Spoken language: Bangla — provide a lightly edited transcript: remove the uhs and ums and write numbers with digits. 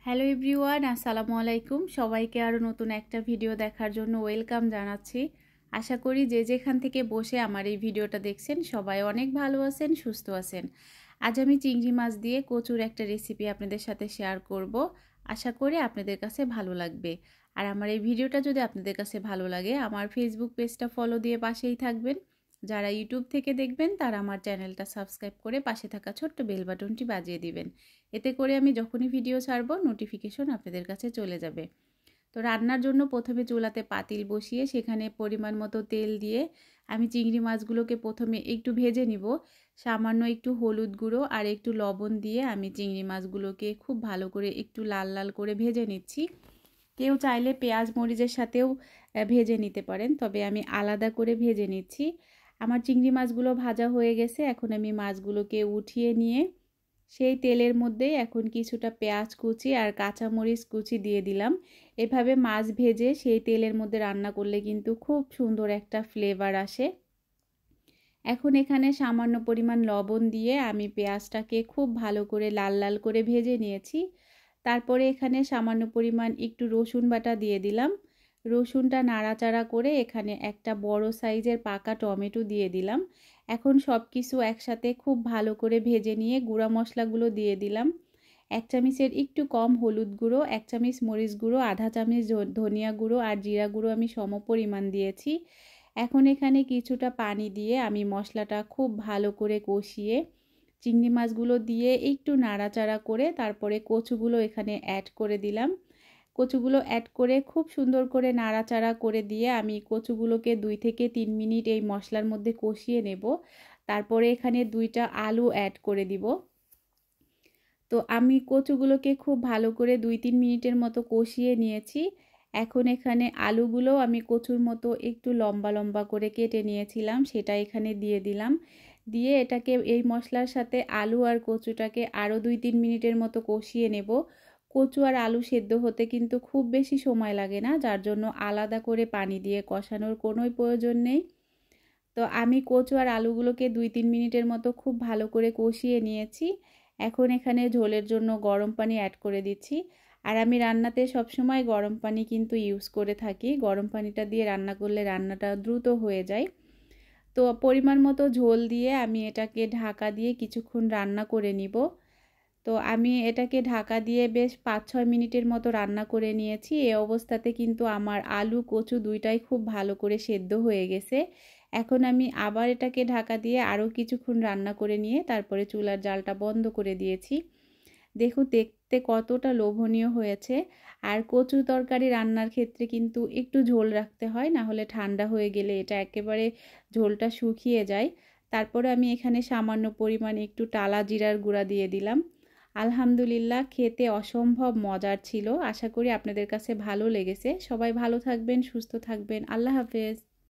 হ্যালো এভরিওয়ান, আসসালামু আলাইকুম। সবাইকে আরও নতুন একটা ভিডিও দেখার জন্য ওয়েলকাম জানাচ্ছি। আশা করি যে যেখান থেকে বসে আমার এই ভিডিওটা দেখছেন সবাই অনেক ভালো আছেন, সুস্থ আছেন। আজ আমি চিংড়ি মাছ দিয়ে কচুর একটা রেসিপি আপনাদের সাথে শেয়ার করব। আশা করি আপনাদের কাছে ভালো লাগবে। আর আমার এই ভিডিওটা যদি আপনাদের কাছে ভালো লাগে, আমার ফেসবুক পেজটা ফলো দিয়ে পাশেই থাকবেন। যারা ইউটিউব থেকে দেখবেন তারা আমার চ্যানেলটা সাবস্ক্রাইব করে পাশে থাকা ছোট্ট বেল বাটনটি বাজিয়ে দিবেন। এতে করে আমি যখনই ভিডিও ছাড়বো নোটিফিকেশন আপনাদের কাছে চলে যাবে। তো রান্নার জন্য প্রথমে চুলাতে পাতিল বসিয়ে সেখানে পরিমাণ মতো তেল দিয়ে আমি চিংড়ি মাছগুলোকে প্রথমে একটু ভেজে নিব। সামান্য একটু হলুদ গুঁড়ো আর একটু লবণ দিয়ে আমি চিংড়ি মাছগুলোকে খুব ভালো করে একটু লাল লাল করে ভেজে নিচ্ছি। কেউ চাইলে পেঁয়াজ মরিচের সাথেও ভেজে নিতে পারেন, তবে আমি আলাদা করে ভেজে নিচ্ছি। আমার চিংড়ি মাছগুলো ভাজা হয়ে গেছে। এখন আমি মাছগুলোকে উঠিয়ে নিয়ে সেই তেলের মধ্যেই এখন কিছুটা পেঁয়াজ কুচি আর কাঁচামরিচ কুচি দিয়ে দিলাম। এভাবে মাছ ভেজে সেই তেলের মধ্যে রান্না করলে কিন্তু খুব সুন্দর একটা ফ্লেভার আসে। এখন এখানে সামান্য পরিমাণ লবণ দিয়ে আমি পেঁয়াজটাকে খুব ভালো করে লাল লাল করে ভেজে নিয়েছি। তারপরে এখানে সামান্য পরিমাণ একটু রসুন বাটা দিয়ে দিলাম। রসুনটা নাড়াচাড়া করে এখানে একটা বড় সাইজের পাকা টমেটো দিয়ে দিলাম। এখন সব কিছু একসাথে খুব ভালো করে ভেজে নিয়ে গুঁড়া মশলাগুলো দিয়ে দিলাম। 1 চামচের একটু কম হলুদ গুঁড়ো, 1 চামচ মরিচ গুঁড়ো, আধা চামচ ধনিয়া গুঁড়ো আর জিরা গুঁড়ো আমি সম পরিমাণ দিয়েছি। এখন এখানে কিছুটা পানি দিয়ে আমি মশলাটা খুব ভালো করে কষিয়ে চিংড়ি মাছগুলো দিয়ে একটু নাড়াচাড়া করে তারপরে কচুগুলো এখানে অ্যাড করে দিলাম। কচুগুলো অ্যাড করে খুব সুন্দর করে নাড়াচাড়া করে দিয়ে আমি কচুগুলোকে 2 থেকে 3 মিনিট এই মশলার মধ্যে কষিয়ে নেব। তারপরে এখানে 2টা আলু অ্যাড করে দিব। তো আমি কচুগুলোকে খুব ভালো করে 2-3 মিনিটের মতো কষিয়ে নিয়েছি। এখন এখানে আলুগুলো আমি কচুর মতো একটু লম্বা লম্বা করে কেটে নিয়েছিলাম, সেটা এখানে দিয়ে দিলাম। দিয়ে এটাকে এই মশলার সাথে আলু আর কচুটাকে আরও 2-3 মিনিটের মতো কষিয়ে নেব। কচু আর আলু সেদ্ধ হতে কিন্তু খুব বেশি সময় লাগে না, যার জন্য আলাদা করে পানি দিয়ে কষানোর কোনোই প্রয়োজন নেই। তো আমি কচু আর আলুগুলোকে 2-3 মিনিটের মতো খুব ভালো করে কষিয়ে নিয়েছি। এখন এখানে ঝোলের জন্য গরম পানি অ্যাড করে দিচ্ছি। আর আমি রান্নাতে সবসময় গরম পানি কিন্তু ইউজ করে থাকি। গরম পানিটা দিয়ে রান্না করলে রান্নাটা দ্রুত হয়ে যায়। তো পরিমাণ মতো ঝোল দিয়ে আমি এটাকে ঢাকা দিয়ে কিছুক্ষণ রান্না করে নিব। তো আমি এটাকে ঢাকা দিয়ে বেশ 5-6 মিনিটের মতো রান্না করে নিয়েছি। এই অবস্থাতে কিন্তু আমার আলু কচু দুইটাই খুব ভালো করে সেদ্ধ হয়ে গেছে। এখন আমি আবার এটাকে ঢাকা দিয়ে আরও কিছুক্ষণ রান্না করে নিয়ে তারপরে চুলার জালটা বন্ধ করে দিয়েছি। দেখুন দেখতে কতটা লোভনীয় হয়েছে। আর কচু তরকারি রান্নার ক্ষেত্রে কিন্তু একটু ঝোল রাখতে হয়, না হলে ঠান্ডা হয়ে গেলে এটা একেবারে ঝোলটা শুকিয়ে যায়। তারপরে আমি এখানে সামান্য পরিমাণ একটু টালা জিরার গুঁড়া দিয়ে দিলাম। আলহামদুলিল্লাহ, খেতে অসম্ভব মজার ছিল। আশা করি আপনাদের কাছে ভালো লেগেছে। সবাই ভালো থাকবেন, সুস্থ থাকবেন। আল্লাহ হাফেজ।